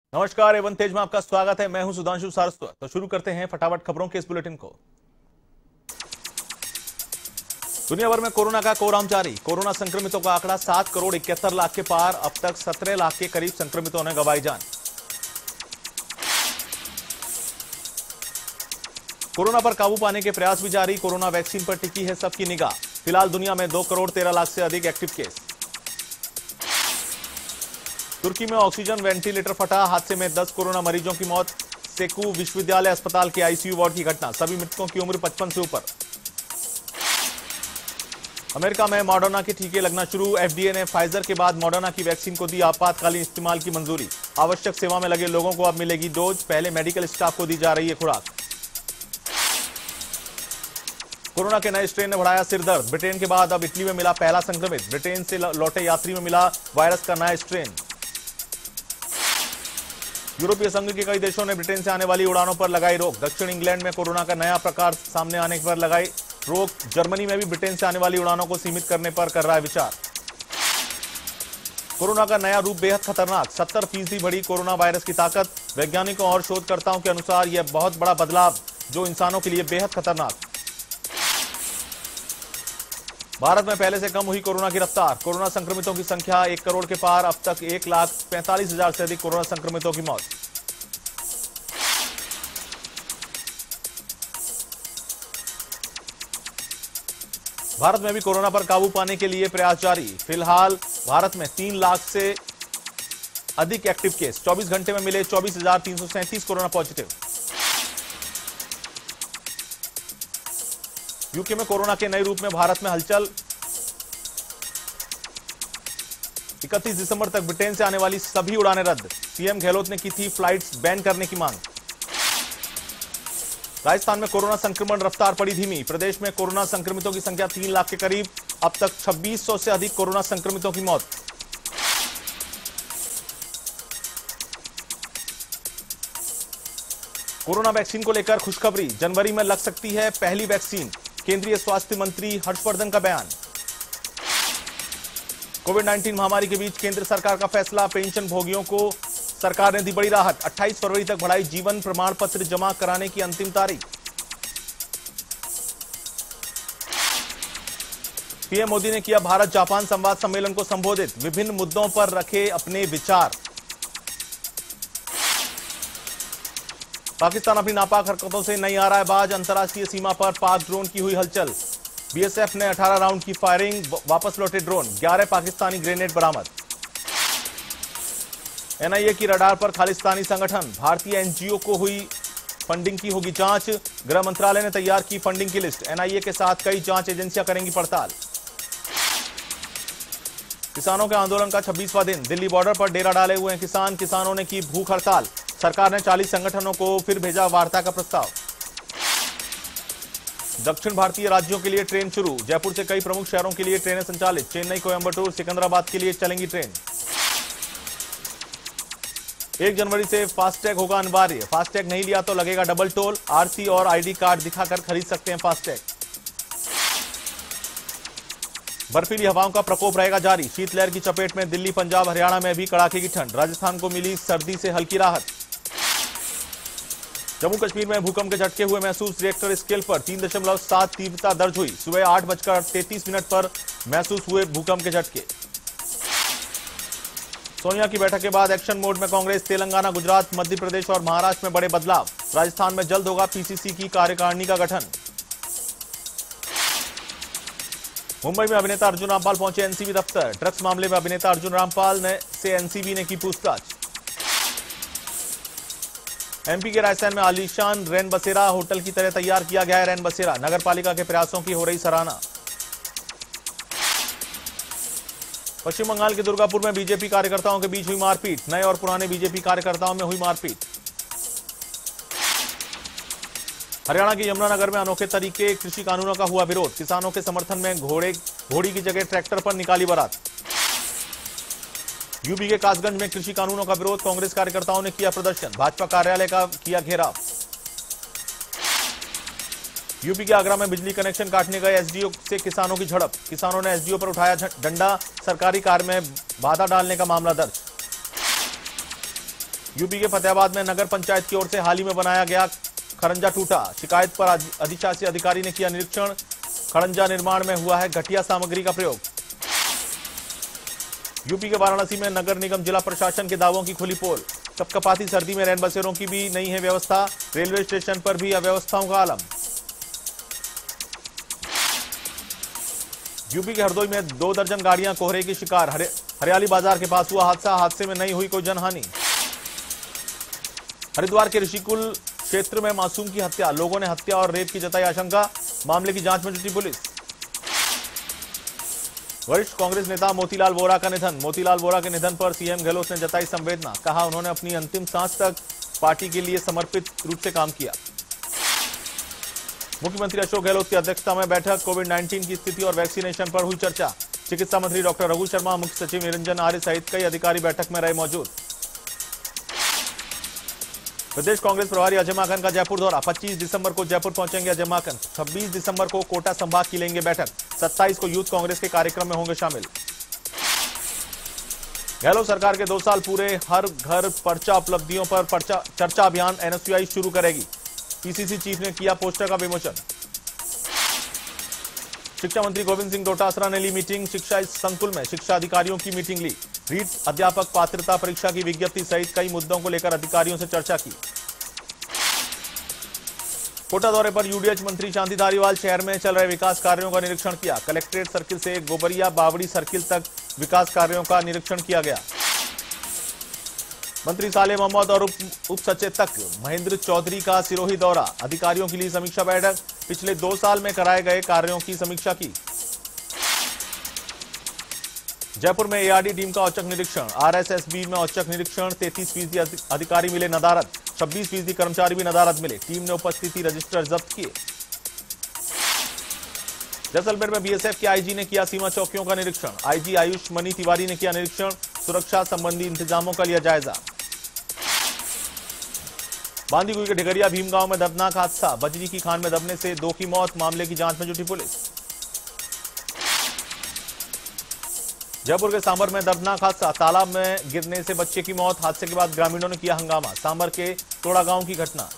नमस्कार, एवन तेज में आपका स्वागत है। मैं हूं सुधांशु सारस्वत। तो शुरू करते हैं फटाफट खबरों के इस बुलेटिन को। दुनिया भर में कोरोना का कोराम जारी। कोरोना संक्रमितों का आंकड़ा 7 करोड़ 71 लाख के पार। अब तक 17 लाख के करीब संक्रमितों ने गंवाई जान। कोरोना पर काबू पाने के प्रयास भी जारी। कोरोना वैक्सीन पर टिकी है सबकी निगाह। फिलहाल दुनिया में 2 करोड़ 13 लाख से अधिक एक्टिव केस। तुर्की में ऑक्सीजन वेंटिलेटर फटा। हादसे में 10 कोरोना मरीजों की मौत। सेकू विश्वविद्यालय अस्पताल के आईसीयू वार्ड की घटना। सभी मृतकों की उम्र 55 से ऊपर। अमेरिका में मॉडर्ना के टीके लगना शुरू। एफडीए ने फाइजर के बाद मॉडर्ना की वैक्सीन को दी आपातकालीन इस्तेमाल की मंजूरी। आवश्यक सेवा में लगे लोगों को अब मिलेगी डोज। पहले मेडिकल स्टाफ को दी जा रही है खुराक। कोरोना के नए स्ट्रेन ने बढ़ाया सिरदर्द। ब्रिटेन के बाद अब इटली में मिला पहला संक्रमित। ब्रिटेन से लौटे यात्री में मिला वायरस का नया स्ट्रेन। यूरोपीय संघ के कई देशों ने ब्रिटेन से आने वाली उड़ानों पर लगाई रोक। दक्षिण इंग्लैंड में कोरोना का नया प्रकार सामने आने पर लगाई रोक। जर्मनी में भी ब्रिटेन से आने वाली उड़ानों को सीमित करने पर कर रहा है विचार। कोरोना का नया रूप बेहद खतरनाक। 70% बढ़ी कोरोना वायरस की ताकत। वैज्ञानिकों और शोधकर्ताओं के अनुसार यह बहुत बड़ा बदलाव जो इंसानों के लिए बेहद खतरनाक। भारत में पहले से कम हुई कोरोना की रफ्तार। कोरोना संक्रमितों की संख्या 1 करोड़ के पार। अब तक 1,45,000 से अधिक कोरोना संक्रमितों की मौत। भारत में भी कोरोना पर काबू पाने के लिए प्रयास जारी। फिलहाल भारत में 3 लाख से अधिक एक्टिव केस। 24 घंटे में मिले 24,337 कोरोना पॉजिटिव। यूके में कोरोना के नए रूप में भारत में हलचल। 31 दिसंबर तक ब्रिटेन से आने वाली सभी उड़ानें रद्द। सीएम गहलोत ने की थी फ्लाइट्स बैन करने की मांग। राजस्थान में कोरोना संक्रमण रफ्तार पड़ी धीमी। प्रदेश में कोरोना संक्रमितों की संख्या 3 लाख के करीब। अब तक 2600 से अधिक कोरोना संक्रमितों की मौत। कोरोना वैक्सीन को लेकर खुशखबरी। जनवरी में लग सकती है पहली वैक्सीन। केंद्रीय स्वास्थ्य मंत्री हर्षवर्धन का बयान। कोविड-19 महामारी के बीच केंद्र सरकार का फैसला। पेंशन भोगियों को सरकार ने दी बड़ी राहत। 28 फरवरी तक बढ़ाई जीवन प्रमाण पत्र जमा कराने की अंतिम तारीख। पीएम मोदी ने किया भारत जापान संवाद सम्मेलन को संबोधित। विभिन्न मुद्दों पर रखे अपने विचार। पाकिस्तान अपनी नापाक हरकतों से नहीं आ रहा है बाज। अंतर्राष्ट्रीय सीमा पर पाक ड्रोन की हुई हलचल। बीएसएफ ने 18 राउंड की फायरिंग। वापस लौटे ड्रोन। 11 पाकिस्तानी ग्रेनेड बरामद। एनआईए की रडार पर खालिस्तानी संगठन। भारतीय एनजीओ को हुई फंडिंग की होगी जांच। गृह मंत्रालय ने तैयार की फंडिंग की लिस्ट। एनआईए के साथ कई जांच एजेंसियां करेंगी पड़ताल। किसानों के आंदोलन का 26वां दिन। दिल्ली बॉर्डर पर डेरा डाले हुए हैं किसान। किसानों ने की भूख हड़ताल। सरकार ने 40 संगठनों को फिर भेजा वार्ता का प्रस्ताव। दक्षिण भारतीय राज्यों के लिए ट्रेन शुरू। जयपुर से कई प्रमुख शहरों के लिए ट्रेनें संचालित। चेन्नई, कोयंबटूर, सिकंदराबाद के लिए चलेंगी ट्रेन। 1 जनवरी से फास्टैग होगा अनिवार्य। फास्टैग नहीं लिया तो लगेगा डबल टोल। आरसी और आईडी कार्ड दिखाकर खरीद सकते हैं फास्टैग। बर्फीली हवाओं का प्रकोप रहेगा जारी। शीतलहर की चपेट में दिल्ली, पंजाब, हरियाणा में भी कड़ाके की ठंड। राजस्थान को मिली सर्दी से हल्की राहत। जम्मू कश्मीर में भूकंप के झटके हुए महसूस। रिएक्टर स्केल पर 3.7 तीव्रता दर्ज हुई। सुबह 8:33 पर महसूस हुए भूकंप के झटके। सोनिया की बैठक के बाद एक्शन मोड में कांग्रेस। तेलंगाना, गुजरात, मध्य प्रदेश और महाराष्ट्र में बड़े बदलाव। राजस्थान में जल्द होगा पीसीसी की कार्यकारिणी का गठन। मुंबई में अभिनेता अर्जुन रामपाल पहुंचे एनसीबी दफ्तर। ड्रग्स मामले में अभिनेता अर्जुन रामपाल से एनसीबी ने की पूछताछ। एमपी के रायसेन में आलीशान रैन बसेरा होटल की तरह तैयार किया गया है रैन बसेरा। नगर पालिका के प्रयासों की हो रही सराहना। पश्चिम बंगाल के दुर्गापुर में बीजेपी कार्यकर्ताओं के बीच हुई मारपीट। नए और पुराने बीजेपी कार्यकर्ताओं में हुई मारपीट। हरियाणा के यमुनानगर में अनोखे तरीके कृषि कानूनों का हुआ विरोध। किसानों के समर्थन में घोड़ी की जगह ट्रैक्टर पर निकाली बारात। यूपी के कासगंज में कृषि कानूनों का विरोध। कांग्रेस कार्यकर्ताओं ने किया प्रदर्शन। भाजपा कार्यालय का किया घेराव। यूपी के आगरा में बिजली कनेक्शन काटने गए एसडीओ से किसानों की झड़प। किसानों ने एसडीओ पर उठाया डंडा। सरकारी कार्य में बाधा डालने का मामला दर्ज। यूपी के फतेहाबाद में नगर पंचायत की ओर से हाल ही में बनाया गया खड़ंजा टूटा। शिकायत पर अधिशासी अधिकारी ने किया निरीक्षण। खड़ंजा निर्माण में हुआ है घटिया सामग्री का प्रयोग। यूपी के वाराणसी में नगर निगम जिला प्रशासन के दावों की खुली पोल। कपकपाती सर्दी में रैन बसेरों की भी नहीं है व्यवस्था। रेलवे स्टेशन पर भी अव्यवस्थाओं का आलम। यूपी के हरदोई में 2 दर्जन गाड़ियां कोहरे की शिकार। हरियाली बाजार के पास हुआ हादसा। हादसे में नहीं हुई कोई जनहानि। हरिद्वार के ऋषिकुल क्षेत्र में मासूम की हत्या। लोगों ने हत्या और रेप की जताई आशंका। मामले की जांच में जुटी पुलिस। वरिष्ठ कांग्रेस नेता मोतीलाल वोरा का निधन। मोतीलाल वोरा के निधन पर सीएम गहलोत ने जताई संवेदना। कहा उन्होंने अपनी अंतिम सांस तक पार्टी के लिए समर्पित रूप से काम किया। मुख्यमंत्री अशोक गहलोत की अध्यक्षता में बैठक। कोविड-19 की स्थिति और वैक्सीनेशन पर हुई चर्चा। चिकित्सा मंत्री डॉक्टर रघु शर्मा, मुख्य सचिव निरंजन आर्य सहित कई अधिकारी बैठक में रहे मौजूद। प्रदेश कांग्रेस प्रभारी अजय माकन का जयपुर दौरा। 25 दिसंबर को जयपुर पहुंचेंगे अजय माकन। 26 दिसंबर को कोटा संभाग की लेंगे बैठक। 27 को यूथ कांग्रेस के कार्यक्रम में होंगे शामिल। गहलोत सरकार के 2 साल पूरे। हर घर पर्चा उपलब्धियों पर चर्चा अभियान एनएसयूआई शुरू करेगी। पीसीसी चीफ ने किया पोस्टर का विमोचन। शिक्षा मंत्री गोविंद सिंह डोटासरा ने ली मीटिंग। शिक्षा संकुल में शिक्षा अधिकारियों की मीटिंग ली। रीट अध्यापक पात्रता परीक्षा की विज्ञप्ति सहित कई मुद्दों को लेकर अधिकारियों से चर्चा की। कोटा दौरे पर यूडीएच मंत्री शांति धारीवाल शहर में चल रहे विकास कार्यों का निरीक्षण किया। कलेक्ट्रेट सर्किल से गोबरिया बावड़ी सर्किल तक विकास कार्यों का निरीक्षण किया गया। मंत्री सालेह मोहम्मद और उप सचेतक महेंद्र चौधरी का सिरोही दौरा। अधिकारियों के लिए समीक्षा बैठक। पिछले 2 साल में कराए गए कार्यों की समीक्षा की। जयपुर में एआरडी टीम का औचक निरीक्षण। आरएसएसबी में औचक निरीक्षण। 33% अधिकारी मिले नदारद। 26% कर्मचारी भी नदारद मिले। टीम ने उपस्थिति रजिस्टर जब्त किए। जैसलमेर में बीएसएफ के आईजी ने किया सीमा चौकियों का निरीक्षण। आईजी आयुष मनी तिवारी ने किया निरीक्षण। सुरक्षा संबंधी इंतजामों का लिया जायजा। बांदीकुई के ढिगरिया भीमगांव में दर्दनाक हादसा। बजरी की खान में दबने से 2 की मौत। मामले की जांच में जुटी पुलिस। जयपुर के सांबर में दर्दनाक हादसा। तालाब में गिरने से बच्चे की मौत। हादसे के बाद ग्रामीणों ने किया हंगामा। सांबर के तोड़ा गांव की घटना।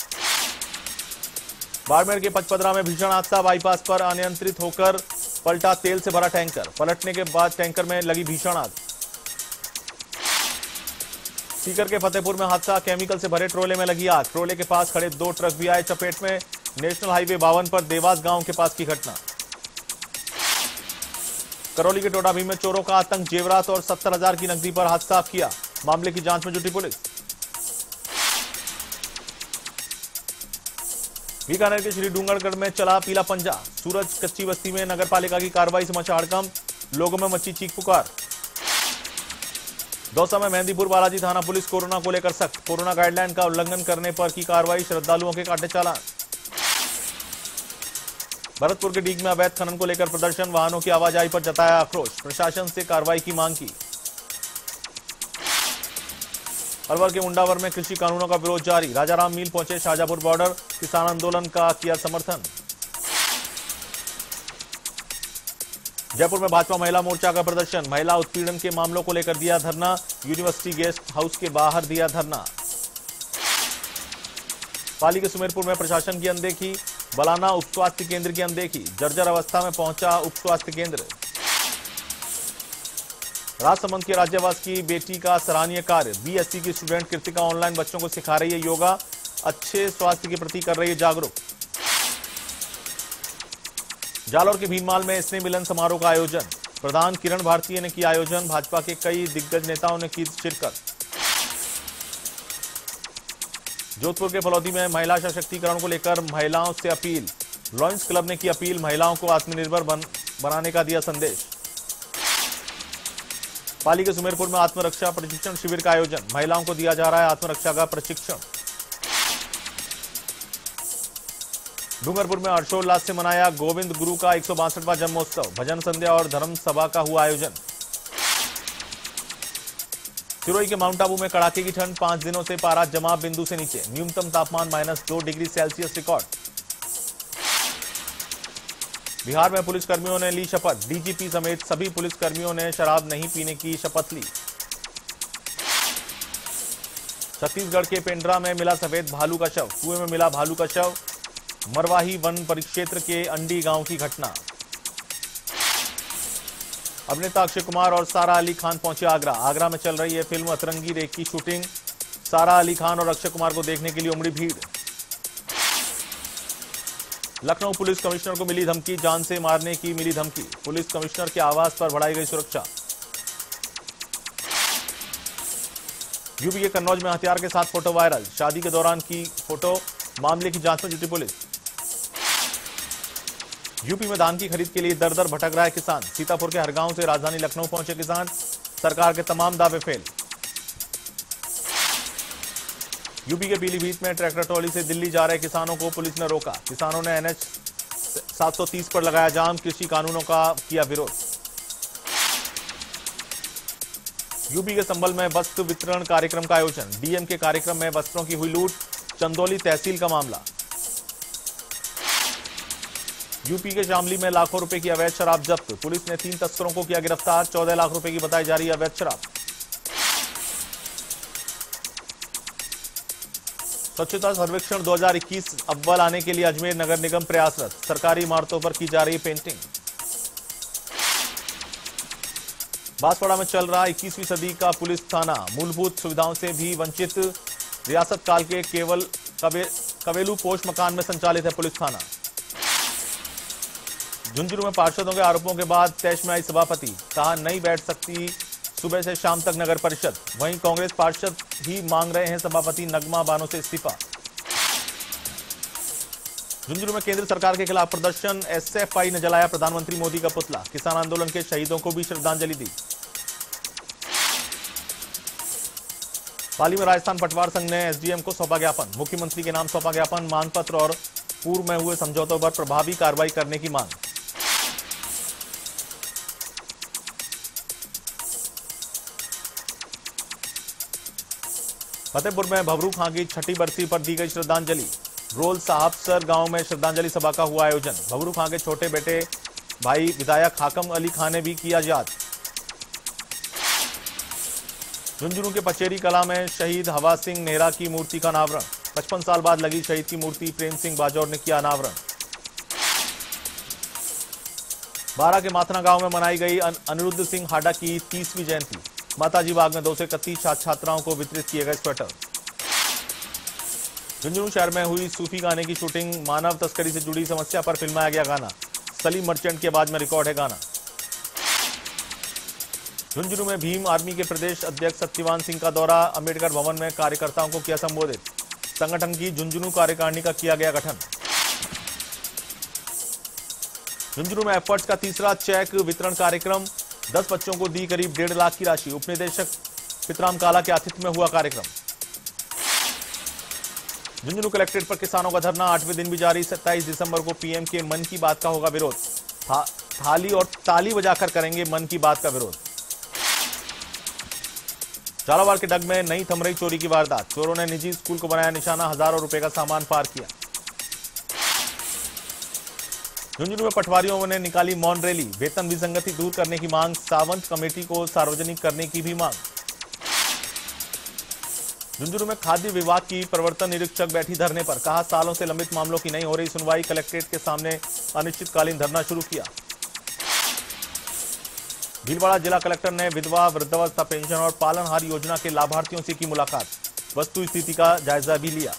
बाड़मेर के पचपदरा में भीषण हादसा। बाईपास पर अनियंत्रित होकर पलटा तेल से भरा टैंकर। पलटने के बाद टैंकर में लगी भीषण आग। सीकर के फतेहपुर में हादसा। केमिकल से भरे ट्रोले में लगी आग। ट्रोले के पास खड़े 2 ट्रक भी आए चपेट में। नेशनल हाईवे 52 पर देवास गांव के पास की घटना। करौली के टोडाभीम में चोरों का आतंक। जेवरात और 70,000 की नकदी पर हाथ साफ किया। मामले की जांच में जुटी पुलिस। बीकानेर के श्री डूंगरगढ़ में चला पीला पंजा। सूरज कच्ची बस्ती में नगरपालिका की कार्रवाई से मचा हड़कंप। लोगों में मची चीख पुकार। दौसा में मेहंदीपुर बालाजी थाना पुलिस कोरोना को लेकर सख्त। कोरोना गाइडलाइन का उल्लंघन करने पर की कार्रवाई। श्रद्धालुओं के काटे चालान। भरतपुर के डीग में अवैध खनन को लेकर प्रदर्शन। वाहनों की आवाजाही पर जताया आक्रोश। प्रशासन से कार्रवाई की मांग की। अलवर के मुंडावर में कृषि कानूनों का विरोध जारी। राजाराम मील पहुंचे शाहजहांपुर बॉर्डर। किसान आंदोलन का किया समर्थन। जयपुर में भाजपा महिला मोर्चा का प्रदर्शन। महिला उत्पीड़न के मामलों को लेकर दिया धरना। यूनिवर्सिटी गेस्ट हाउस के बाहर दिया धरना। पाली के सुमेरपुर में प्रशासन की अनदेखी। बलाना उप स्वास्थ्य केंद्र की अनदेखी। जर्जर अवस्था में पहुंचा उप स्वास्थ्य केंद्र। राजसमंद के राज्यवास की बेटी का सराहनीय कार्य। बीएससी की स्टूडेंट कृतिका ऑनलाइन बच्चों को सिखा रही है योगा। अच्छे स्वास्थ्य के प्रति कर रही है जागरूक। जालौर के भीनमाल में स्नेह मिलन समारोह का आयोजन। प्रधान किरण भारतीय ने किया आयोजन। भाजपा के कई दिग्गज नेताओं ने की शिरकत। जोधपुर के फलौदी में महिला सशक्तिकरण को लेकर महिलाओं से अपील। लॉयंस क्लब ने की अपील। महिलाओं को आत्मनिर्भर बनाने का दिया संदेश। पाली के सुमेरपुर में आत्मरक्षा प्रशिक्षण शिविर का आयोजन। महिलाओं को दिया जा रहा है आत्मरक्षा का प्रशिक्षण। डूंगरपुर में हर्षोल्लास से मनाया गोविंद गुरु का 162वां जन्मोत्सव। भजन संध्या और धर्म सभा का हुआ आयोजन। सिरोही के माउंट आबू में कड़ाके की ठंड। 5 दिनों से पारा जमाव बिंदु से नीचे। न्यूनतम तापमान -2 डिग्री सेल्सियस रिकॉर्ड। बिहार में पुलिसकर्मियों ने ली शपथ। डीजीपी समेत सभी पुलिसकर्मियों ने शराब नहीं पीने की शपथ ली। छत्तीसगढ़ के पेंड्रा में मिला सफेद भालू का शव, कुएं में मिला भालू का शव। मरवाही वन परिक्षेत्र के अंडी गांव की घटना। अभिनेता अक्षय कुमार और सारा अली खान पहुंचे आगरा। आगरा में चल रही है फिल्म अतरंगी रेख की शूटिंग। सारा अली खान और अक्षय कुमार को देखने के लिए उमड़ी भीड़। लखनऊ पुलिस कमिश्नर को मिली धमकी, जान से मारने की मिली धमकी। पुलिस कमिश्नर के आवास पर बढ़ाई गई सुरक्षा। यूपी के कन्नौज में हथियार के साथ फोटो वायरल, शादी के दौरान की फोटो। मामले की जांच में जुटी पुलिस। यूपी में धान की खरीद के लिए दर दर भटक रहा है किसान। सीतापुर के हर गांव से राजधानी लखनऊ पहुंचे किसान। सरकार के तमाम दावे फेल। यूपी के पीलीभीत में ट्रैक्टर ट्रॉली से दिल्ली जा रहे किसानों को पुलिस ने रोका। किसानों ने NH 730 पर लगाया जाम, कृषि कानूनों का किया विरोध। यूपी के संभल में वस्त्र वितरण कार्यक्रम का आयोजन। डीएम के कार्यक्रम में वस्त्रों की हुई लूट। चंदौली तहसील का मामला। यूपी के शामली में लाखों रुपए की अवैध शराब जब्त। पुलिस ने 3 तस्करों को किया गिरफ्तार। 14 लाख रुपए की बताई जा रही है अवैध शराब। स्वच्छता सर्वेक्षण 2021 अव्वल आने के लिए अजमेर नगर निगम प्रयासरत। सरकारी इमारतों पर की जा रही पेंटिंग। बांसवाड़ा में चल रहा 21वीं सदी का पुलिस थाना। मूलभूत सुविधाओं से भी वंचित। रियासत काल के केवल कवेलू पोस्ट मकान में संचालित है पुलिस थाना। झुंझुनू में पार्षदों के आरोपों के बाद तैश में आई सभापति। कहा नहीं बैठ सकती सुबह से शाम तक नगर परिषद। वहीं कांग्रेस पार्षद ही मांग रहे हैं सभापति नगमा बानो से इस्तीफा। झुंझुनू में केंद्र सरकार के खिलाफ प्रदर्शन। SFI ने जलाया प्रधानमंत्री मोदी का पुतला। किसान आंदोलन के शहीदों को भी श्रद्धांजलि दी। पाली में राजस्थान पटवार संघ ने SDM को सौंपा ज्ञापन। मुख्यमंत्री के नाम सौंपा ज्ञापन। मांग पत्र और पूर्व में हुए समझौतों पर प्रभावी कार्रवाई करने की मांग। फतेहपुर में भवरू खां की छठी बरसी पर दी गई श्रद्धांजलि। रोल साहबसर गांव में श्रद्धांजलि सभा का हुआ आयोजन। भवरू खां के छोटे बेटे भाई विधायक हाकम अली खां ने भी किया याद। झुंझुनू के पचेरी कला में शहीद हवा सिंह नेहरा की मूर्ति का अनावरण। 55 साल बाद लगी शहीद की मूर्ति। प्रेम सिंह बाजौर ने किया अनावरण। बारा के माथना गांव में मनाई गई अनिरुद्ध सिंह हाडा की 30वीं जयंती। माताजी बाग में 231 छात्राओं को वितरित किए गए स्वेटर। झुंझुनू शहर में हुई सूफी गाने की शूटिंग। मानव तस्करी से जुड़ी समस्या पर फिल्माया गया गाना। सलीम मर्चेंट की आवाज में रिकॉर्ड है गाना। झुंझुनू में भीम आर्मी के प्रदेश अध्यक्ष सत्यवान सिंह का दौरा। अंबेडकर भवन में कार्यकर्ताओं को किया संबोधित। संगठन की झुंझुनू कार्यकारिणी का किया गया गठन। झुंझुनू में एफर्ट्स का तीसरा चेक वितरण कार्यक्रम। 10 बच्चों को दी करीब 1.5 लाख की राशि। उपनिदेशक पितराम काला के आतिथ्य में हुआ कार्यक्रम। झुंझुनू कलेक्ट्रेट पर किसानों का धरना 8वें दिन भी जारी। 27 दिसंबर को पीएम के मन की बात का होगा विरोध। थाली और ताली बजाकर करेंगे मन की बात का विरोध। झालावाड़ के डग में नई थम रही चोरी की वारदात। चोरों ने निजी स्कूल को बनाया निशाना। हजारों रुपए का सामान पार किया। झुंझुनू में पटवारियों ने निकाली मौन रैली। वेतन विसंगति दूर करने की मांग। सावंत कमेटी को सार्वजनिक करने की भी मांग। झुंझुनू में खाद्य विभाग की प्रवर्तन निरीक्षक बैठी धरने पर। कहा सालों से लंबित मामलों की नहीं हो रही सुनवाई। कलेक्ट्रेट के सामने अनिश्चितकालीन धरना शुरू किया। भीलवाड़ा जिला कलेक्टर ने विधवा वृद्धावस्था पेंशन और पालनहार योजना के लाभार्थियों से की मुलाकात। वस्तु स्थिति का जायजा भी लिया।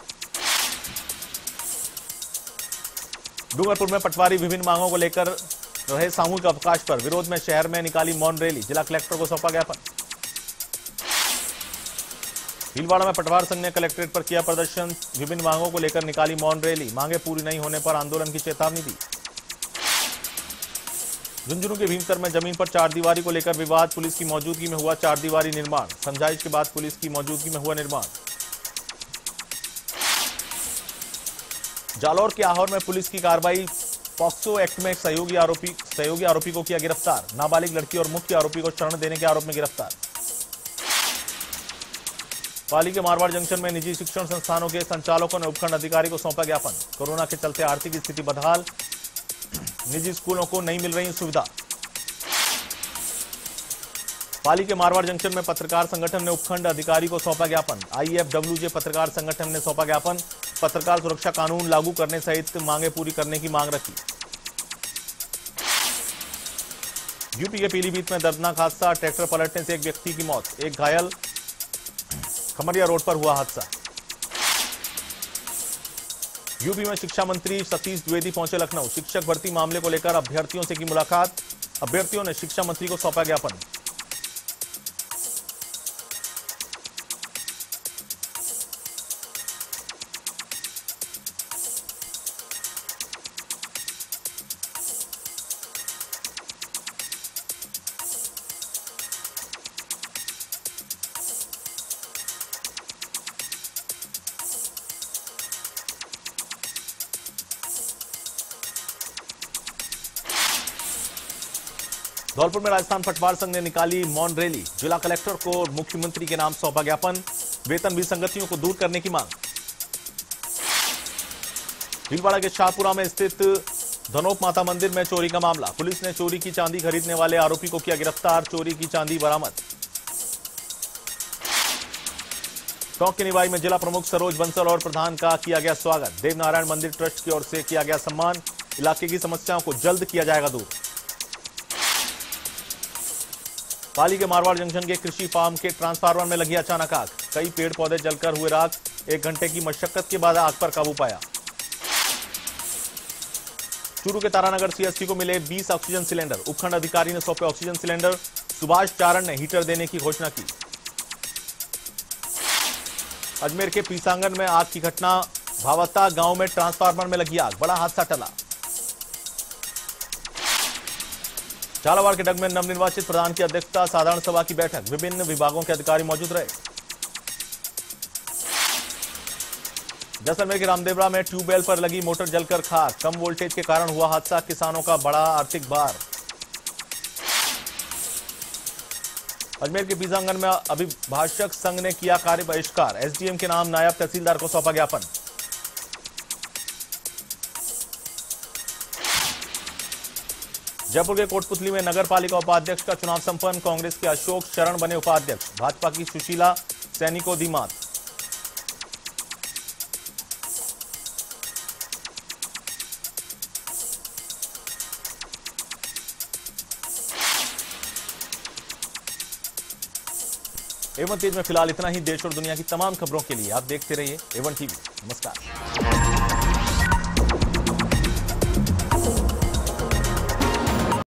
डूंगरपुर में पटवारी विभिन्न मांगों को लेकर रहे सामूहिक अवकाश पर। विरोध में शहर में निकाली मौन रैली। जिला कलेक्टर को सौंपा ज्ञापन। भीलवाड़ा में पटवार संघ ने कलेक्ट्रेट पर किया प्रदर्शन। विभिन्न मांगों को लेकर निकाली मौन रैली। मांगे पूरी नहीं होने पर आंदोलन की चेतावनी दी। झुंझुनू के भीमतर में जमीन पर चारदीवारी को लेकर विवाद। पुलिस की मौजूदगी में हुआ चारदीवारी निर्माण। समझाइश के बाद पुलिस की मौजूदगी में हुआ निर्माण। जालौर के आहोर में पुलिस की कार्रवाई। पॉक्सो एक्ट में सहयोगी आरोपी को किया गिरफ्तार। नाबालिग लड़की और मुख्य आरोपी को शरण देने के आरोप में गिरफ्तार। पाली के मारवाड़ जंक्शन में निजी शिक्षण संस्थानों के संचालकों ने उपखंड अधिकारी को सौंपा ज्ञापन। कोरोना के चलते आर्थिक स्थिति बदहाल। निजी स्कूलों को नहीं मिल रही सुविधा। पाली के मारवाड़ जंक्शन में पत्रकार संगठन ने उपखंड अधिकारी को सौंपा ज्ञापन। आईएफडब्ल्यूजे पत्रकार संगठन ने सौंपा ज्ञापन। पत्रकार सुरक्षा कानून लागू करने सहित मांगे पूरी करने की मांग रखी। यूपी के पीलीभीत में दर्दनाक हादसा, ट्रैक्टर पलटने से एक व्यक्ति की मौत, एक घायल। खमरिया रोड पर हुआ हादसा। यूपी में शिक्षा मंत्री सतीश द्विवेदी पहुंचे लखनऊ। शिक्षक भर्ती मामले को लेकर अभ्यर्थियों से की मुलाकात। अभ्यर्थियों ने शिक्षा मंत्री को सौंपा ज्ञापन। धौलपुर में राजस्थान पटवार संघ ने निकाली मौन रैली। जिला कलेक्टर को मुख्यमंत्री के नाम सौंपा ज्ञापन। वेतन विसंगतियों को दूर करने की मांग। भीलवाड़ा के शाहपुरा में स्थित धनोप माता मंदिर में चोरी का मामला। पुलिस ने चोरी की चांदी खरीदने वाले आरोपी को किया गिरफ्तार। चोरी की चांदी बरामद। टोंक के निवाई में जिला प्रमुख सरोज बंसल और प्रधान का किया गया स्वागत। देवनारायण मंदिर ट्रस्ट की ओर से किया गया सम्मान। इलाके की समस्याओं को जल्द किया जाएगा दूर। पाली के मारवाड़ जंक्शन के कृषि फार्म के ट्रांसफार्मर में लगी अचानक आग। कई पेड़ पौधे जलकर हुए राख। 1 घंटे की मशक्कत के बाद आग पर काबू पाया। चूरू के तारानगर सीएससी को मिले 20 ऑक्सीजन सिलेंडर। उपखंड अधिकारी ने सौंपे ऑक्सीजन सिलेंडर। सुभाष चारण ने हीटर देने की घोषणा की। अजमेर के पीसांगन में आग की घटना। भावता गांव में ट्रांसफार्मर में लगी आग। बड़ा हादसा टला। झालावाड़ के डग में नवनिर्वाचित प्रधान की अध्यक्षता साधारण सभा की बैठक। विभिन्न विभागों के अधिकारी मौजूद रहे। जैसलमेर के रामदेवरा में ट्यूबवेल पर लगी मोटर जलकर खाक। कम वोल्टेज के कारण हुआ हादसा। किसानों का बड़ा आर्थिक भार। अजमेर के पीसांगन में अभिभाषक संघ ने किया कार्य बहिष्कार। एसडीएम के नाम नायब तहसीलदार को सौंपा ज्ञापन। जयपुर के कोटपुतली में नगर पालिका उपाध्यक्ष का चुनाव संपन्न। कांग्रेस के अशोक शरण बने उपाध्यक्ष। भाजपा की सुशीला सैनी को दी मात। A1 तेज में फिलहाल इतना ही। देश और दुनिया की तमाम खबरों के लिए आप देखते रहिए A1 टीवी। नमस्कार।